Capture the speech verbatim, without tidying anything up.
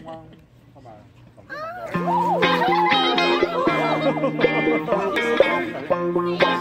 ว่างเข้ามาสองที่สอง